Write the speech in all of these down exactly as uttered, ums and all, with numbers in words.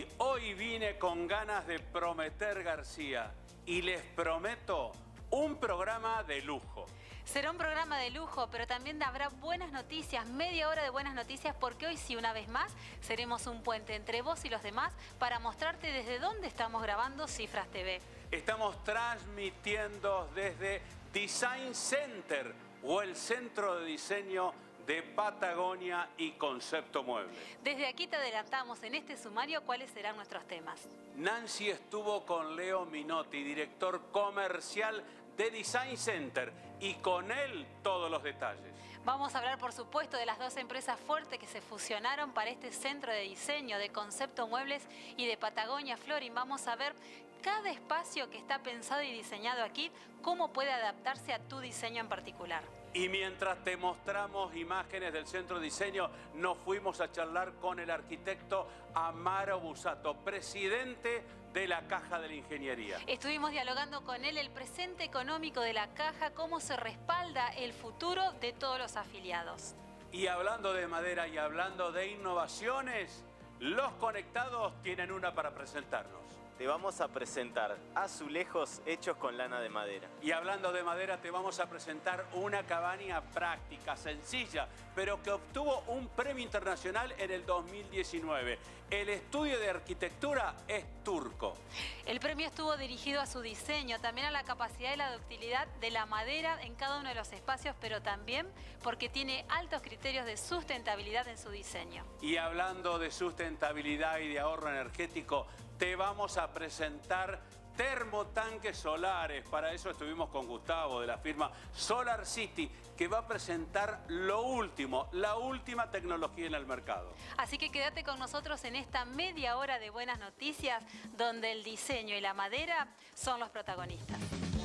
Hoy, hoy vine con ganas de prometer, García, y les prometo un programa de lujo. Será un programa de lujo, pero también habrá buenas noticias, media hora de buenas noticias, porque hoy sí, una vez más, seremos un puente entre vos y los demás para mostrarte desde dónde estamos grabando Cifras T V. Estamos transmitiendo desde Design Center, o el Centro de Diseño de Patagonia y Concepto Muebles. Desde aquí te adelantamos en este sumario cuáles serán nuestros temas. Nancy estuvo con Leo Minotti, director comercial de Design Center, y con él todos los detalles. Vamos a hablar, por supuesto, de las dos empresas fuertes que se fusionaron para este centro de diseño de Concepto Muebles y de Patagonia Flooring. Vamos a ver cada espacio que está pensado y diseñado aquí, cómo puede adaptarse a tu diseño en particular. Y mientras te mostramos imágenes del centro de diseño, nos fuimos a charlar con el arquitecto Amaro Busato, presidente de la Caja de la Ingeniería. Estuvimos dialogando con él el presente económico de la Caja, cómo se respalda el futuro de todos los afiliados. Y hablando de madera y hablando de innovaciones, los conectados tienen una para presentarnos. Te vamos a presentar azulejos hechos con lana de madera. Y hablando de madera, te vamos a presentar una cabaña práctica, sencilla, pero que obtuvo un premio internacional en el dos mil diecinueve. El estudio de arquitectura es turco. El premio estuvo dirigido a su diseño, también a la capacidad y la ductilidad de la madera en cada uno de los espacios, pero también porque tiene altos criterios de sustentabilidad en su diseño. Y hablando de sustentabilidad y de ahorro energético, te vamos a presentar termotanques solares. Para eso estuvimos con Gustavo de la firma Solar City, que va a presentar lo último, la última tecnología en el mercado. Así que quédate con nosotros en esta media hora de buenas noticias, donde el diseño y la madera son los protagonistas.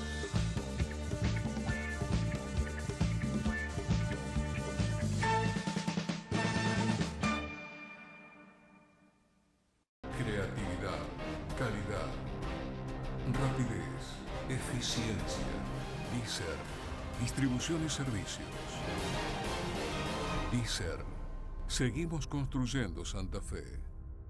Creatividad, calidad, rapidez, eficiencia. ISER, distribución y servicios. ISER, seguimos construyendo Santa Fe.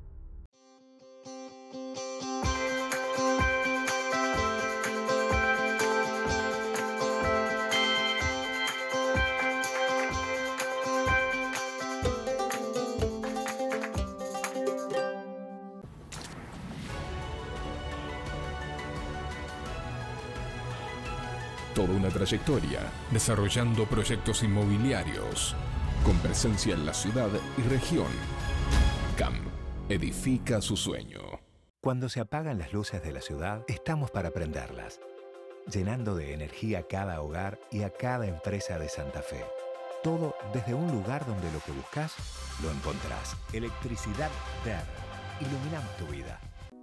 Toda una trayectoria, desarrollando proyectos inmobiliarios, con presencia en la ciudad y región. C A M edifica su sueño. Cuando se apagan las luces de la ciudad, estamos para prenderlas, llenando de energía cada hogar y a cada empresa de Santa Fe. Todo desde un lugar donde lo que buscas, lo encontrás. Electricidad D E R. Iluminamos tu vida.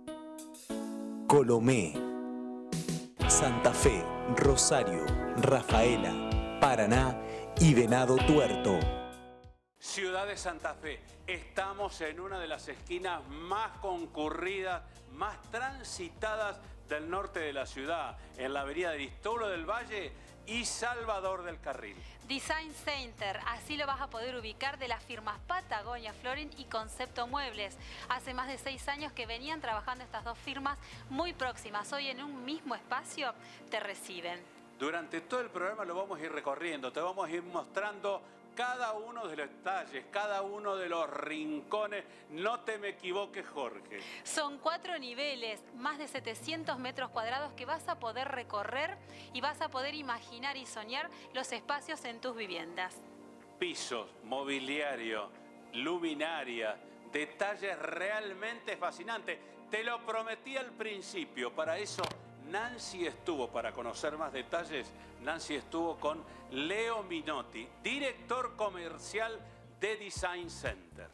Colomé, Santa Fe, Rosario, Rafaela, Paraná y Venado Tuerto. Ciudad de Santa Fe, estamos en una de las esquinas más concurridas, más transitadas del norte de la ciudad, en la avenida de Aristóbulo del Valle y Salvador del Carril. Design Center, así lo vas a poder ubicar, de las firmas Patagonia Flooring y Concepto Muebles. Hace más de seis años que venían trabajando estas dos firmas muy próximas. Hoy en un mismo espacio te reciben. Durante todo el programa lo vamos a ir recorriendo, te vamos a ir mostrando cada uno de los detalles, cada uno de los rincones. No te me equivoques, Jorge. Son cuatro niveles, más de setecientos metros cuadrados que vas a poder recorrer y vas a poder imaginar y soñar los espacios en tus viviendas. Pisos, mobiliario, luminaria, detalles realmente fascinantes. Te lo prometí al principio, para eso Nancy estuvo, para conocer más detalles, Nancy estuvo con Leo Minotti, director comercial de Design Center.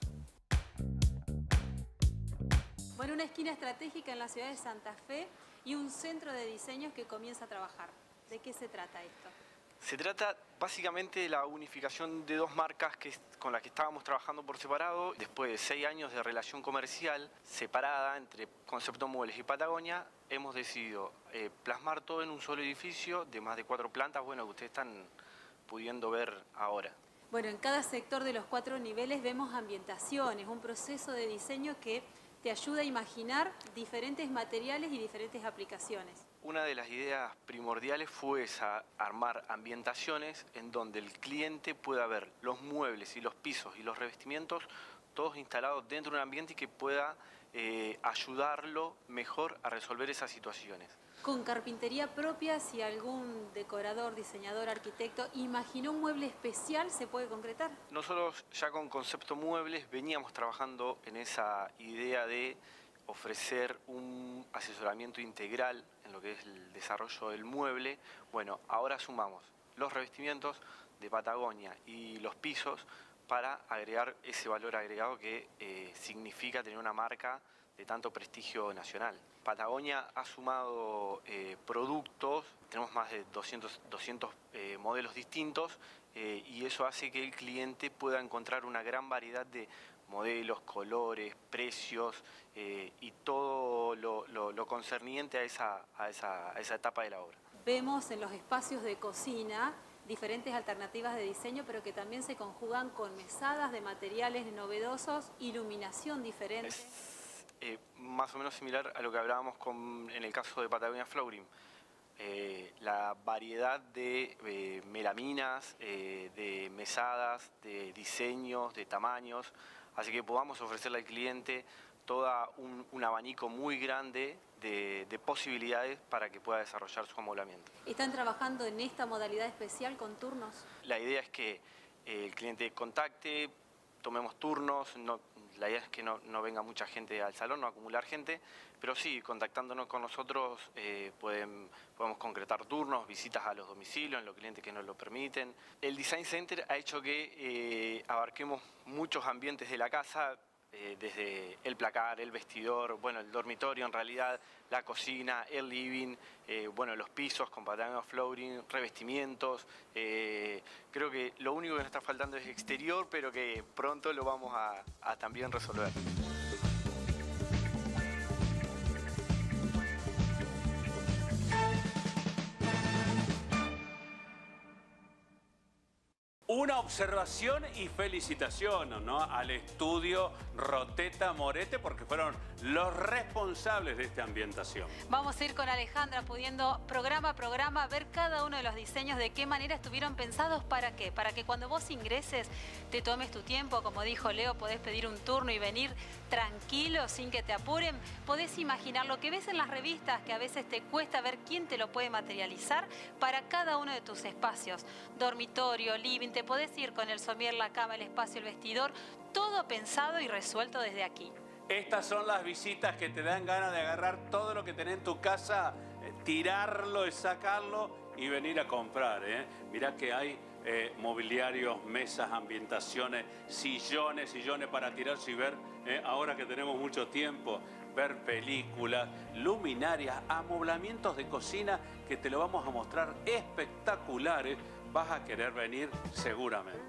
Bueno, una esquina estratégica en la ciudad de Santa Fe y un centro de diseños que comienza a trabajar. ¿De qué se trata esto? Se trata básicamente de la unificación de dos marcas que, con las que estábamos trabajando por separado. Después de seis años de relación comercial separada entre Concepto Muebles y Patagonia, hemos decidido eh, plasmar todo en un solo edificio de más de cuatro plantas, bueno, que ustedes están pudiendo ver ahora. Bueno, en cada sector de los cuatro niveles vemos ambientaciones, un proceso de diseño que te ayuda a imaginar diferentes materiales y diferentes aplicaciones. Una de las ideas primordiales fue esa, armar ambientaciones en donde el cliente pueda ver los muebles y los pisos y los revestimientos todos instalados dentro de un ambiente y que pueda eh, ayudarlo mejor a resolver esas situaciones. Con carpintería propia, si algún decorador, diseñador, arquitecto imaginó un mueble especial, ¿se puede concretar? Nosotros ya con Concepto Muebles veníamos trabajando en esa idea de ofrecer un asesoramiento integral en lo que es el desarrollo del mueble. Bueno, ahora sumamos los revestimientos de Patagonia y los pisos para agregar ese valor agregado que eh, significa tener una marca de tanto prestigio nacional. Patagonia ha sumado eh, productos, tenemos más de doscientos, doscientos eh, modelos distintos eh, y eso hace que el cliente pueda encontrar una gran variedad de modelos, colores, precios eh, y todo lo, lo, lo concerniente a esa, a, esa, a esa etapa de la obra. Vemos en los espacios de cocina diferentes alternativas de diseño, pero que también se conjugan con mesadas de materiales novedosos, iluminación diferente. Es, eh, más o menos similar a lo que hablábamos con, en el caso de Patagonia Flooring. Eh, la variedad de eh, melaminas, eh, de mesadas, de diseños, de tamaños, así que podamos ofrecerle al cliente todo un, un abanico muy grande de, de posibilidades para que pueda desarrollar su amoblamiento. ¿Están trabajando en esta modalidad especial con turnos? La idea es que eh, el cliente contacte, tomemos turnos, no, la idea es que no, no venga mucha gente al salón, no acumular gente, pero sí, contactándonos con nosotros eh, pueden, podemos concretar turnos, visitas a los domicilios, en los clientes que nos lo permiten. El Design Center ha hecho que eh, abarquemos muchos ambientes de la casa, eh, desde el placar, el vestidor, bueno, el dormitorio en realidad, la cocina, el living, eh, bueno, los pisos con Patagonia Flooring, revestimientos. Eh, creo que lo único que nos está faltando es exterior, pero que pronto lo vamos a, a también resolver. Una observación y felicitación, ¿no?, al estudio Roteta Morete, porque fueron los responsables de esta ambientación. Vamos a ir con Alejandra pudiendo programa a programa ver cada uno de los diseños, de qué manera estuvieron pensados, para qué. Para que cuando vos ingreses te tomes tu tiempo, como dijo Leo, podés pedir un turno y venir tranquilo, sin que te apuren. Podés imaginar lo que ves en las revistas, que a veces te cuesta ver quién te lo puede materializar, para cada uno de tus espacios. Dormitorio, living, te podés ir con el somier, la cama, el espacio, el vestidor, todo pensado y resuelto desde aquí. Estas son las visitas que te dan ganas de agarrar todo lo que tenés en tu casa, eh, tirarlo, sacarlo y venir a comprar, ¿eh? Mirá que hay eh, mobiliarios, mesas, ambientaciones, sillones, sillones para tirarse y ver, eh, ahora que tenemos mucho tiempo, ver películas, luminarias, amoblamientos de cocina que te lo vamos a mostrar espectaculares. Vas a querer venir seguramente.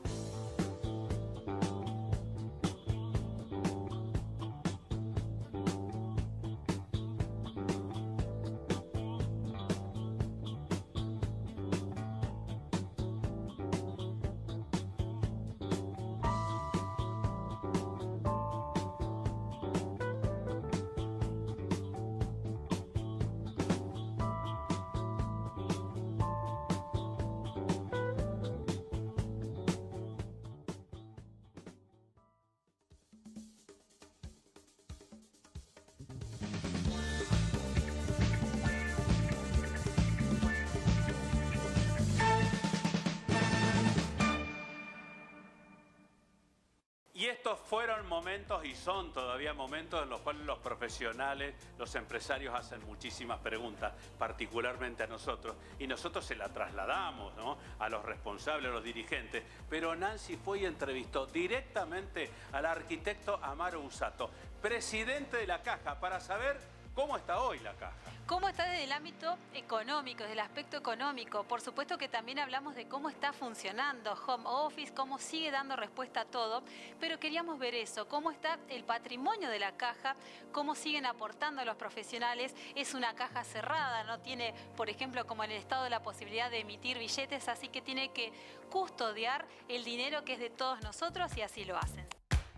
Y estos fueron momentos y son todavía momentos en los cuales los profesionales, los empresarios hacen muchísimas preguntas, particularmente a nosotros. Y nosotros se la trasladamos, ¿no?, a los responsables, a los dirigentes. Pero Nancy fue y entrevistó directamente al arquitecto Amaro Usato, presidente de la Caja, para saber cómo está hoy la Caja. ¿Cómo está desde el ámbito económico, desde el aspecto económico? Por supuesto que también hablamos de cómo está funcionando Home Office, cómo sigue dando respuesta a todo, pero queríamos ver eso, cómo está el patrimonio de la Caja, cómo siguen aportando los profesionales. Es una caja cerrada, no tiene, por ejemplo, como en el Estado, la posibilidad de emitir billetes, así que tiene que custodiar el dinero que es de todos nosotros y así lo hacen.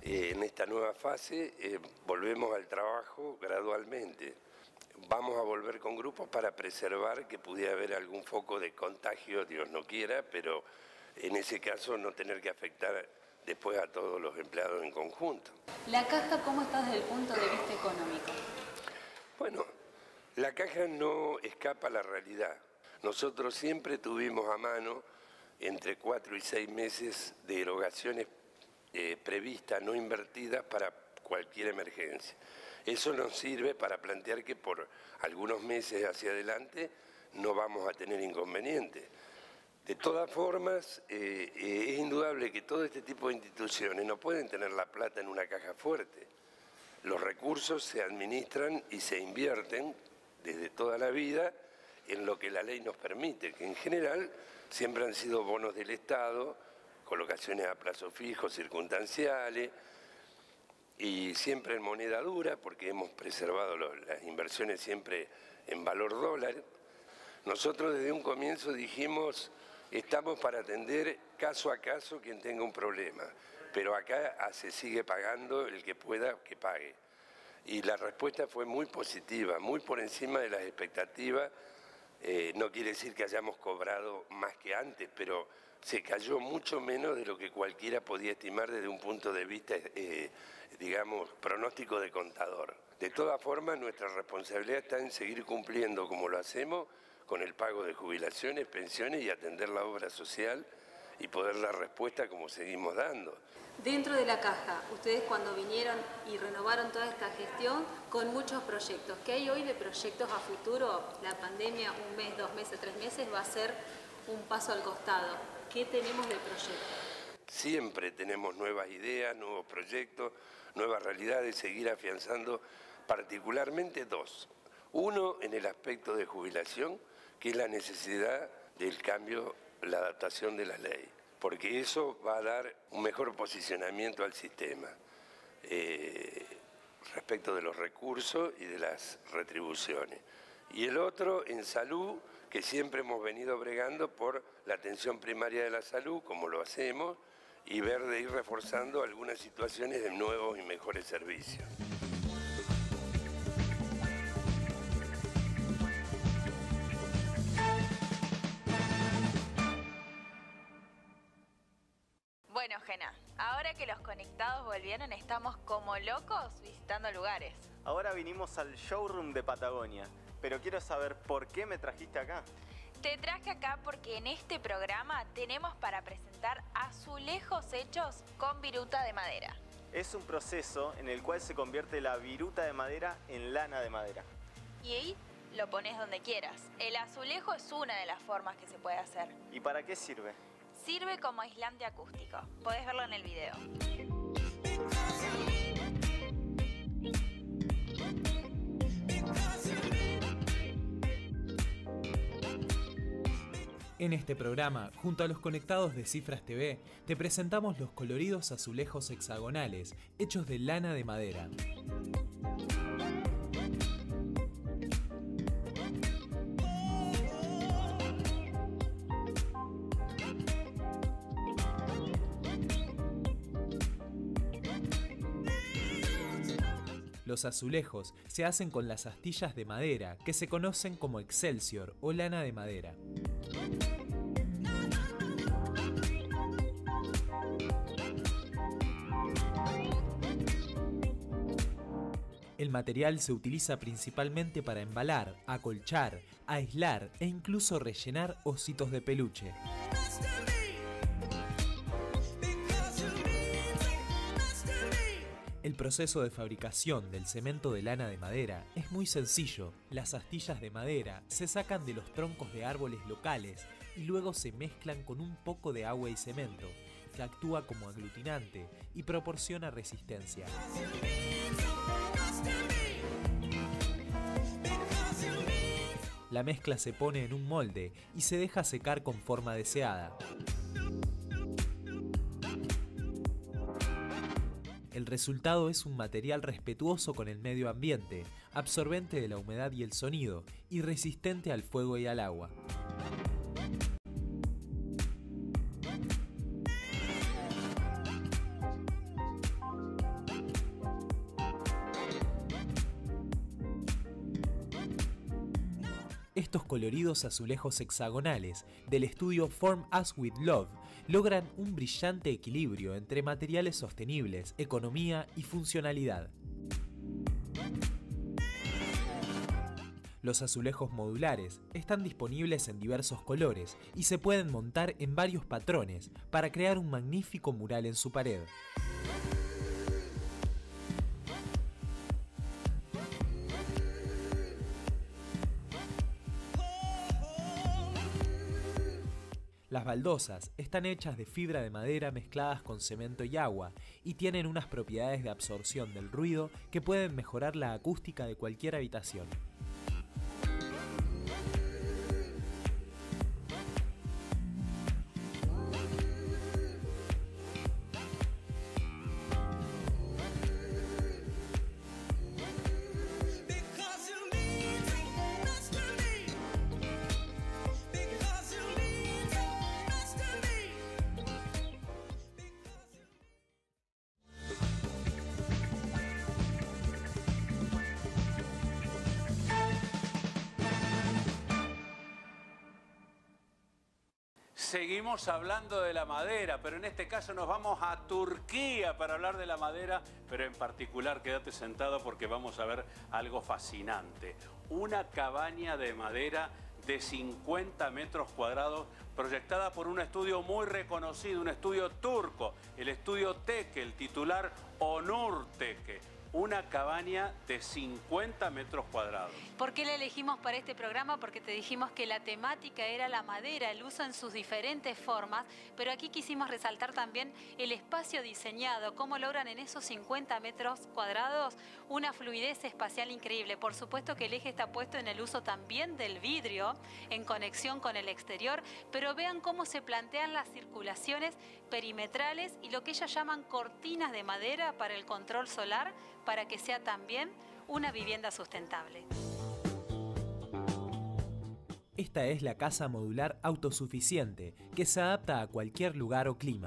Eh, en esta nueva fase eh, volvemos al trabajo gradualmente. Vamos a volver con grupos para preservar que pudiera haber algún foco de contagio, Dios no quiera, pero en ese caso no tener que afectar después a todos los empleados en conjunto. ¿La caja cómo está desde el punto de vista económico? Bueno, la caja no escapa a la realidad. Nosotros siempre tuvimos a mano entre cuatro y seis meses de erogaciones eh, previstas, no invertidas para cualquier emergencia. Eso nos sirve para plantear que por algunos meses hacia adelante no vamos a tener inconvenientes. De todas formas, eh, eh, es indudable que todo este tipo de instituciones no pueden tener la plata en una caja fuerte. Los recursos se administran y se invierten desde toda la vida en lo que la ley nos permite, que en general siempre han sido bonos del Estado, colocaciones a plazo fijo, circunstanciales, y siempre en moneda dura, porque hemos preservado los, las inversiones siempre en valor dólar. Nosotros desde un comienzo dijimos, estamos para atender caso a caso quien tenga un problema, pero acá se sigue pagando el que pueda que pague. Y la respuesta fue muy positiva, muy por encima de las expectativas. Eh, no quiere decir que hayamos cobrado más que antes, pero se cayó mucho menos de lo que cualquiera podía estimar desde un punto de vista, eh, digamos, pronóstico de contador. De todas formas, nuestra responsabilidad está en seguir cumpliendo como lo hacemos con el pago de jubilaciones, pensiones y atender la obra social y poder dar respuesta como seguimos dando. Dentro de la caja, ustedes cuando vinieron y renovaron toda esta gestión con muchos proyectos, ¿qué hay hoy de proyectos a futuro? La pandemia, un mes, dos meses, tres meses, va a ser un paso al costado. ¿Qué tenemos de proyectos? Siempre tenemos nuevas ideas, nuevos proyectos, nuevas realidades, seguir afianzando particularmente dos. Uno en el aspecto de jubilación, que es la necesidad del cambio, la adaptación de la ley, porque eso va a dar un mejor posicionamiento al sistema eh, respecto de los recursos y de las retribuciones. Y el otro en salud, que siempre hemos venido bregando por la atención primaria de la salud, como lo hacemos, y ver de ir reforzando algunas situaciones de nuevos y mejores servicios. Bueno, Gena, ahora que los conectados volvieron, estamos como locos visitando lugares. Ahora vinimos al showroom de Patagonia, pero quiero saber por qué me trajiste acá. Te traje acá porque en este programa tenemos para presentar azulejos hechos con viruta de madera. Es un proceso en el cual se convierte la viruta de madera en lana de madera. Y ahí lo pones donde quieras. El azulejo es una de las formas que se puede hacer. ¿Y para qué sirve? Sirve como aislante acústico. Podés verlo en el video. En este programa, junto a los conectados de Cifras T V, te presentamos los coloridos azulejos hexagonales, hechos de lana de madera. Los azulejos se hacen con las astillas de madera, que se conocen como Excelsior o lana de madera. El material se utiliza principalmente para embalar, acolchar, aislar e incluso rellenar ositos de peluche. El proceso de fabricación del cemento de lana de madera es muy sencillo. Las astillas de madera se sacan de los troncos de árboles locales y luego se mezclan con un poco de agua y cemento, que actúa como aglutinante y proporciona resistencia. La mezcla se pone en un molde y se deja secar con forma deseada. El resultado es un material respetuoso con el medio ambiente, absorbente de la humedad y el sonido, y resistente al fuego y al agua. Estos coloridos azulejos hexagonales del estudio Form Us With Love logran un brillante equilibrio entre materiales sostenibles, economía y funcionalidad. Los azulejos modulares están disponibles en diversos colores y se pueden montar en varios patrones para crear un magnífico mural en su pared. Las baldosas están hechas de fibra de madera mezcladas con cemento y agua y tienen unas propiedades de absorción del ruido que pueden mejorar la acústica de cualquier habitación. Seguimos hablando de la madera, pero en este caso nos vamos a Turquía para hablar de la madera, pero en particular quédate sentado porque vamos a ver algo fascinante. Una cabaña de madera de cincuenta metros cuadrados proyectada por un estudio muy reconocido, un estudio turco, el estudio Teke, el titular Onur Teke. Una cabaña de cincuenta metros cuadrados. ¿Por qué la elegimos para este programa? Porque te dijimos que la temática era la madera, el uso en sus diferentes formas, pero aquí quisimos resaltar también el espacio diseñado, cómo logran en esos cincuenta metros cuadrados una fluidez espacial increíble. Por supuesto que el eje está puesto en el uso también del vidrio, en conexión con el exterior, pero vean cómo se plantean las circulaciones perimetrales y lo que ellos llaman cortinas de madera para el control solar, para que sea también una vivienda sustentable. Esta es la casa modular autosuficiente, que se adapta a cualquier lugar o clima.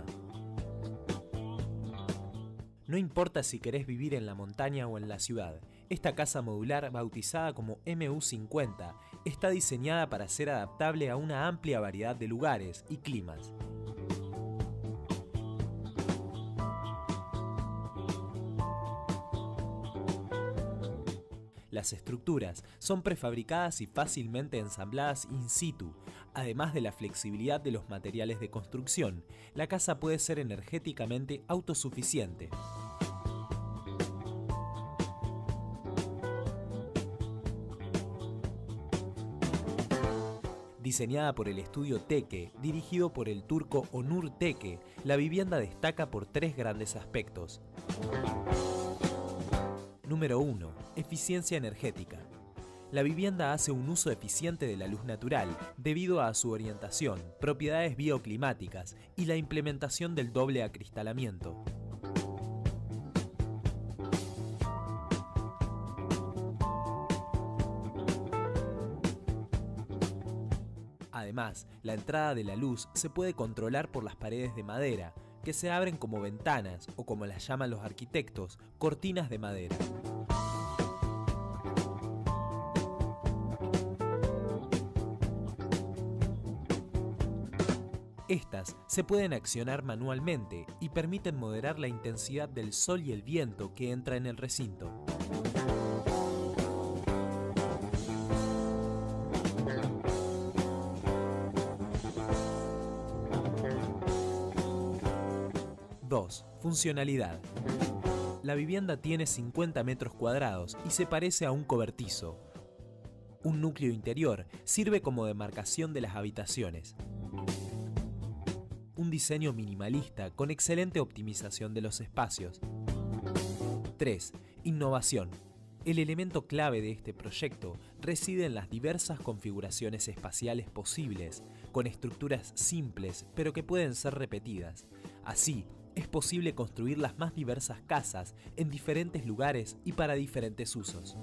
No importa si querés vivir en la montaña o en la ciudad, esta casa modular, bautizada como M U cincuenta, está diseñada para ser adaptable a una amplia variedad de lugares y climas. Las estructuras son prefabricadas y fácilmente ensambladas in situ. Además de la flexibilidad de los materiales de construcción, la casa puede ser energéticamente autosuficiente. Diseñada por el estudio Teke, dirigido por el turco Onur Teke, la vivienda destaca por tres grandes aspectos. Número uno. Eficiencia energética. La vivienda hace un uso eficiente de la luz natural debido a su orientación, propiedades bioclimáticas y la implementación del doble acristalamiento. Además, la entrada de la luz se puede controlar por las paredes de madera, que se abren como ventanas o, como las llaman los arquitectos, cortinas de madera. Estas se pueden accionar manualmente y permiten moderar la intensidad del sol y el viento que entra en el recinto. dos. Funcionalidad. La vivienda tiene cincuenta metros cuadrados y se parece a un cobertizo. Un núcleo interior sirve como demarcación de las habitaciones. Un diseño minimalista con excelente optimización de los espacios. tres. Innovación. El elemento clave de este proyecto reside en las diversas configuraciones espaciales posibles, con estructuras simples pero que pueden ser repetidas. Así, es posible construir las más diversas casas en diferentes lugares y para diferentes usos.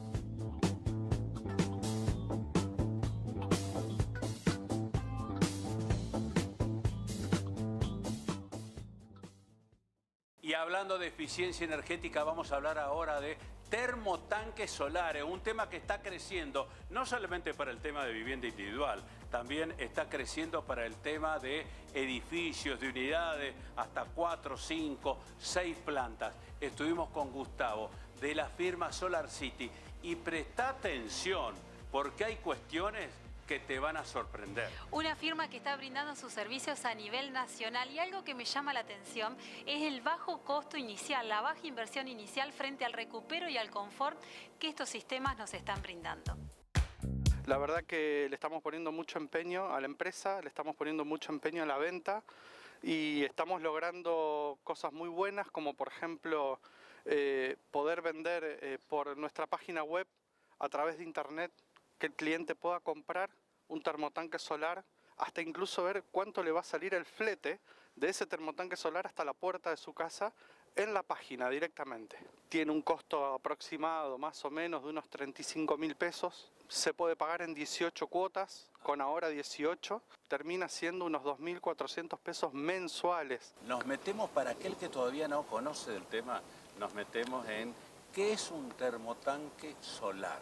Y hablando de eficiencia energética, vamos a hablar ahora de termotanques solares, un tema que está creciendo, no solamente para el tema de vivienda individual, también está creciendo para el tema de edificios, de unidades, hasta cuatro, cinco, seis plantas. Estuvimos con Gustavo de la firma Solar City y presta atención porque hay cuestiones que te van a sorprender. Una firma que está brindando sus servicios a nivel nacional y algo que me llama la atención es el bajo costo inicial, la baja inversión inicial frente al recupero y al confort que estos sistemas nos están brindando. La verdad que le estamos poniendo mucho empeño a la empresa, le estamos poniendo mucho empeño a la venta y estamos logrando cosas muy buenas como por ejemplo eh, poder vender eh, por nuestra página web a través de internet, que el cliente pueda comprar un termotanque solar, hasta incluso ver cuánto le va a salir el flete de ese termotanque solar hasta la puerta de su casa en la página directamente. Tiene un costo aproximado más o menos de unos treinta y cinco mil pesos, se puede pagar en dieciocho cuotas, con ahora dieciocho, termina siendo unos dos mil cuatrocientos pesos mensuales. Nos metemos, para aquel que todavía no conoce del tema, nos metemos en ¿qué es un termotanque solar?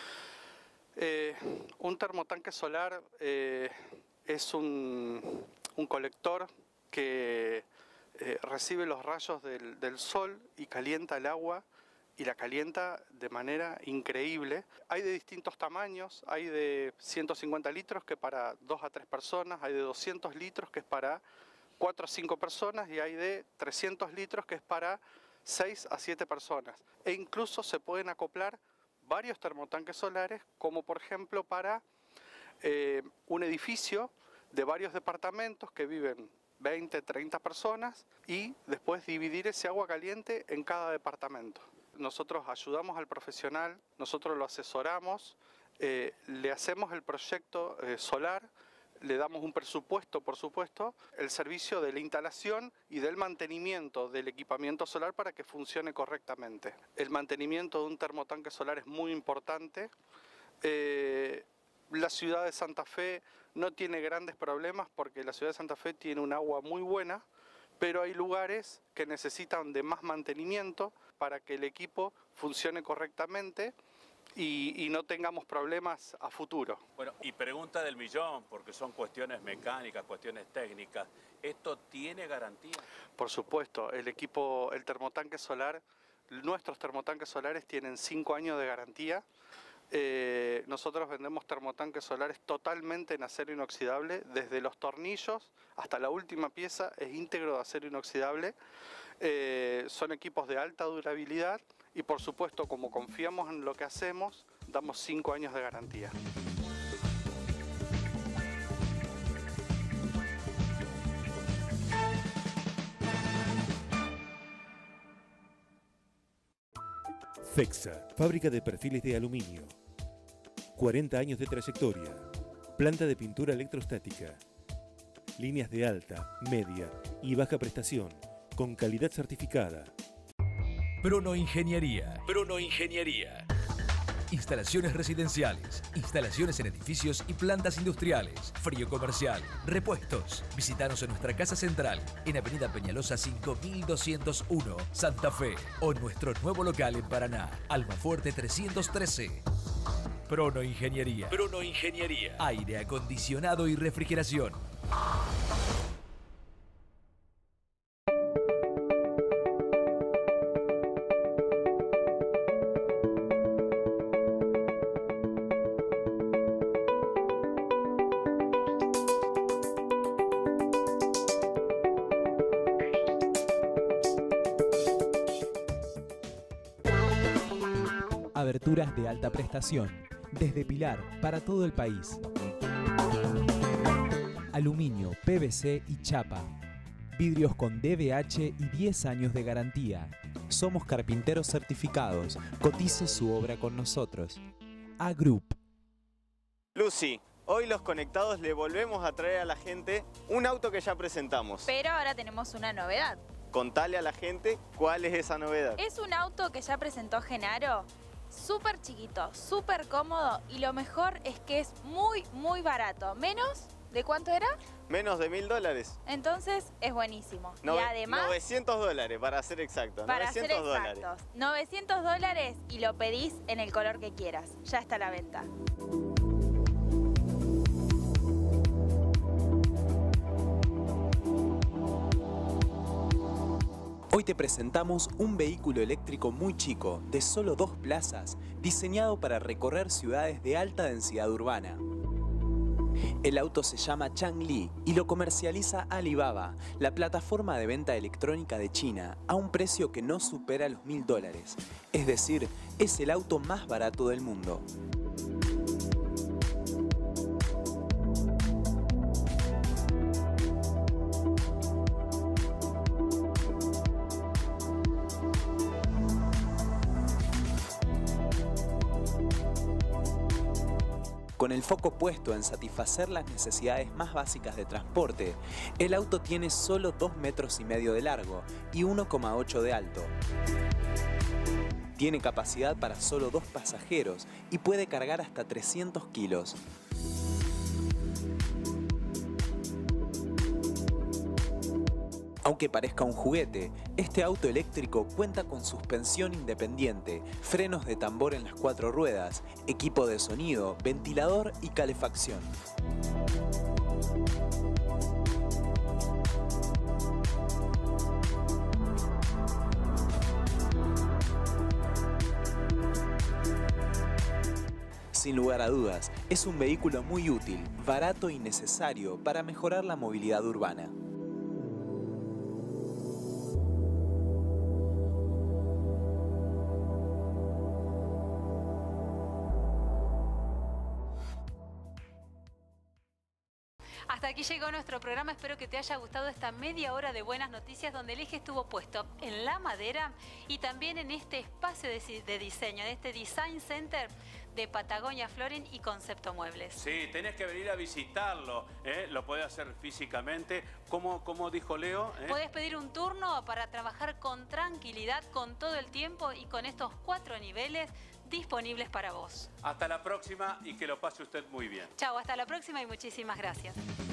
Eh, un termotanque solar eh, es un, un colector que eh, recibe los rayos del, del sol y calienta el agua y la calienta de manera increíble. Hay de distintos tamaños, hay de ciento cincuenta litros que es para dos a tres personas, hay de doscientos litros que es para cuatro a cinco personas y hay de trescientos litros que es para seis a siete personas. E incluso se pueden acoplar varios termotanques solares, como por ejemplo para eh, un edificio de varios departamentos que viven veinte, treinta personas y después dividir ese agua caliente en cada departamento. Nosotros ayudamos al profesional, nosotros lo asesoramos, eh, le hacemos el proyecto eh, solar, le damos un presupuesto, por supuesto, el servicio de la instalación y del mantenimiento del equipamiento solar para que funcione correctamente. El mantenimiento de un termotanque solar es muy importante. Eh, la ciudad de Santa Fe no tiene grandes problemas porque la ciudad de Santa Fe tiene un agua muy buena, pero hay lugares que necesitan de más mantenimiento para que el equipo funcione correctamente Y, y no tengamos problemas a futuro. Bueno, y pregunta del millón, porque son cuestiones mecánicas, cuestiones técnicas. ¿Esto tiene garantía? Por supuesto, el equipo, el termotanque solar, nuestros termotanques solares tienen cinco años de garantía. Eh, nosotros vendemos termotanques solares totalmente en acero inoxidable, desde los tornillos hasta la última pieza es íntegro de acero inoxidable. Eh, son equipos de alta durabilidad. Y por supuesto, como confiamos en lo que hacemos, damos cinco años de garantía. FEXA, fábrica de perfiles de aluminio. cuarenta años de trayectoria. Planta de pintura electrostática. Líneas de alta, media y baja prestación, con calidad certificada. Prono Ingeniería. Prono Ingeniería. Instalaciones residenciales, instalaciones en edificios y plantas industriales, frío comercial, repuestos. Visítanos en nuestra casa central, en Avenida Peñalosa cinco mil doscientos uno, Santa Fe, o en nuestro nuevo local en Paraná, Almafuerte trescientos trece. Prono Ingeniería. Prono Ingeniería. Aire acondicionado y refrigeración. Aberturas de alta prestación, desde Pilar para todo el país. Aluminio, P V C y chapa. Vidrios con D B H y diez años de garantía. Somos carpinteros certificados. Cotice su obra con nosotros. A Group. Lucy, hoy los conectados le volvemos a traer a la gente un auto que ya presentamos. Pero ahora tenemos una novedad. Contale a la gente cuál es esa novedad. Es un auto que ya presentó Genaro. Súper chiquito, súper cómodo y lo mejor es que es muy, muy barato. Menos ¿De cuánto era? Menos de mil dólares. Entonces es buenísimo. No, y además... novecientos dólares, para ser exactos. Para novecientos ser exactos. dólares. novecientos dólares y lo pedís en el color que quieras. Ya está a la venta. Hoy te presentamos un vehículo eléctrico muy chico, de solo dos plazas, diseñado para recorrer ciudades de alta densidad urbana. El auto se llama Changli y lo comercializa Alibaba, la plataforma de venta electrónica de China, a un precio que no supera los mil dólares. Es decir, es el auto más barato del mundo. Con el foco puesto en satisfacer las necesidades más básicas de transporte, el auto tiene solo dos metros y medio de largo y uno coma ocho de alto. Tiene capacidad para solo dos pasajeros y puede cargar hasta trescientos kilos. Aunque parezca un juguete, este auto eléctrico cuenta con suspensión independiente, frenos de tambor en las cuatro ruedas, equipo de sonido, ventilador y calefacción. Sin lugar a dudas, es un vehículo muy útil, barato y necesario para mejorar la movilidad urbana. Hasta aquí llegó nuestro programa, espero que te haya gustado esta media hora de buenas noticias donde el eje estuvo puesto en la madera y también en este espacio de, de diseño, de este Design Center de Patagonia Flooring y Concepto Muebles. Sí, tenés que venir a visitarlo, ¿eh? Lo podés hacer físicamente, como, como dijo Leo. ¿eh? Podés pedir un turno para trabajar con tranquilidad, con todo el tiempo y con estos cuatro niveles disponibles para vos. Hasta la próxima y que lo pase usted muy bien. Chau, hasta la próxima y muchísimas gracias.